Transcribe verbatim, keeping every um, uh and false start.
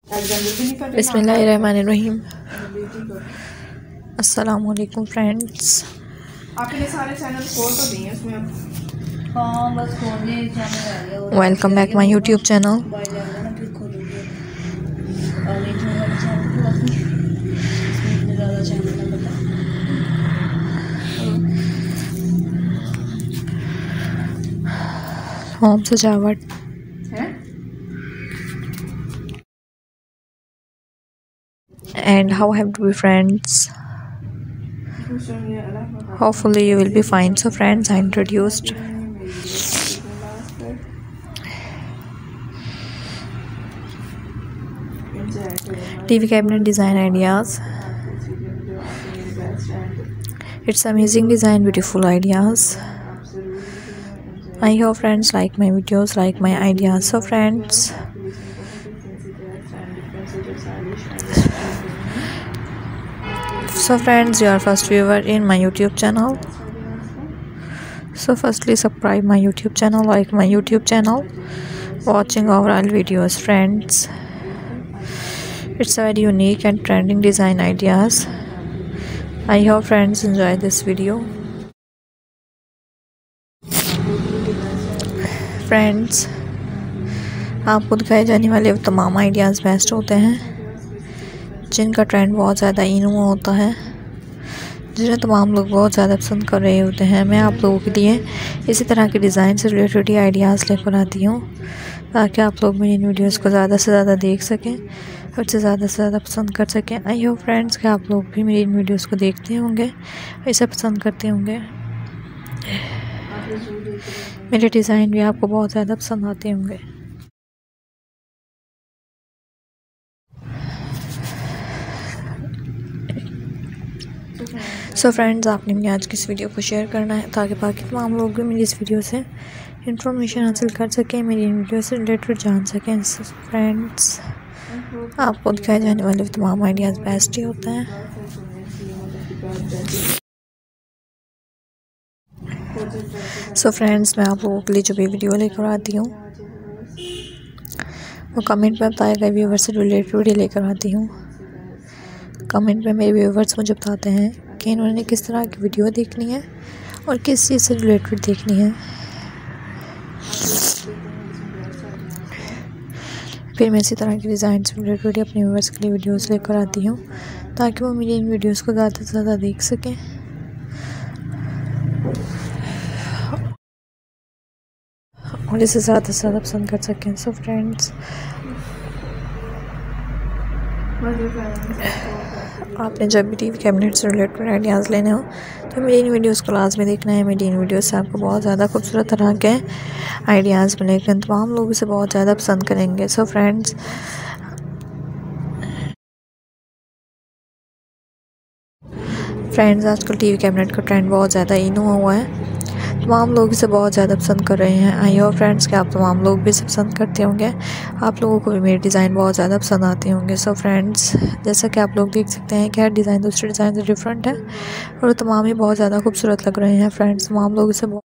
बिस्मिल्लाहिर्रहमानिर्रहीम। अस्सलाम वालेकुम फ्रेंड्स। आपने सारे चैनल खोल तो दिए उसमें अब हाँ बस खोलने चैनल आ गया। Welcome back my YouTube channel. Mobile आ गया ना फिर खोलूंगी। आगे जो वाले चैनल को बाकी इसमें इतने ज़्यादा चैनल ना पता। होम सजावट है and how have to be friends. Hopefully you will be fine. So friends, I introduced T V cabinet design ideas. It's amazing design, beautiful ideas. I hope friends like my videos, like my ideas. So friends, so friends, you are first viewer in my YouTube channel. So firstly, subscribe my YouTube channel, like my YouTube channel, watching overall videos. Friends, it's a very unique and trending design ideas. I hope friends enjoy this video. Friends, आपको दिखाए जाने वाले तमाम ideas best होते हैं जिनका trend बहुत ज़्यादा इन हुआ होता है, जिन्हें तमाम लोग बहुत ज़्यादा पसंद कर रहे होते हैं। मैं आप लोगों के लिए इसी तरह के डिज़ाइन से रिलेटेड ही आइडियाज़ लेकर आती हूँ ताकि आप लोग मेरी इन वीडियोज़ को ज़्यादा से ज़्यादा देख सकें और से ज़्यादा से ज़्यादा पसंद कर सकें। आई होप फ्रेंड्स कि आप लोग भी मेरी इन वीडियोज़ को देखते होंगे, इसे पसंद करते होंगे, मेरे डिज़ाइन भी आपको बहुत ज़्यादा पसंद आते होंगे। सो so फ्रेंड्स, आपने मेरी आज की इस वीडियो को शेयर करना है ताकि बाकी तमाम लोग भी मेरी इस वीडियो से इंफॉर्मेशन हासिल कर सकें, मेरी इन वीडियो से रिलेटेड जान सकें। so फ्रेंड्स, आपको दिखाए जाने वाले तमाम आइडियाज़ बेस्ट ही होते हैं। सो so फ्रेंड्स, मैं आप लोगों के लिए जो भी वीडियो लेकर आती हूँ वो कमेंट में बताएगा व्यूवर से रिलेटेड वीडियो लेकर आती हूँ। कमेंट में मेरे व्यूवर्स मुझे बताते हैं कि इन्होंने किस तरह की वीडियो देखनी है और किस चीज़ से रिलेटेड देखनी है। फिर मैं इसी तरह की डिज़ाइन से रिलेटेड वीडियो अपने व्यूवर्स के लिए वीडियोस लेकर आती हूँ ताकि वो मेरी इन वीडियोस को ज़्यादा से ज़्यादा देख सकें और इसे ज़्यादा से ज़्यादा पसंद कर सकें। सो फ्रेंड्स, आपने जब भी टीवी कैबिनेट से रिलेटेड आइडियाज़ लेने हो तो मेरी इन वीडियोस को लाजमी देखना है। मेरी इन वीडियोस से आपको बहुत ज़्यादा खूबसूरत तरह के आइडियाज़ मिलेंगे, तमाम लोग इसे बहुत ज़्यादा पसंद करेंगे। सो फ्रेंड्स, फ्रेंड्स आजकल टीवी कैबिनेट का ट्रेंड बहुत ज़्यादा इन हुआ हुआ है, तमाम लोग इसे बहुत ज़्यादा पसंद कर रहे हैं। आई होप फ्रेंड्स कि आप तमाम लोग भी इसे पसंद करते होंगे, आप लोगों को भी मेरे डिज़ाइन बहुत ज़्यादा पसंद आते होंगे। सो फ्रेंड्स, जैसा कि आप लोग देख सकते हैं कि हर डिज़ाइन दूसरे डिज़ाइन से डिफरेंट है और तमाम ही बहुत ज़्यादा खूबसूरत लग रहे हैं। फ्रेंड्स, तमाम लोग इसे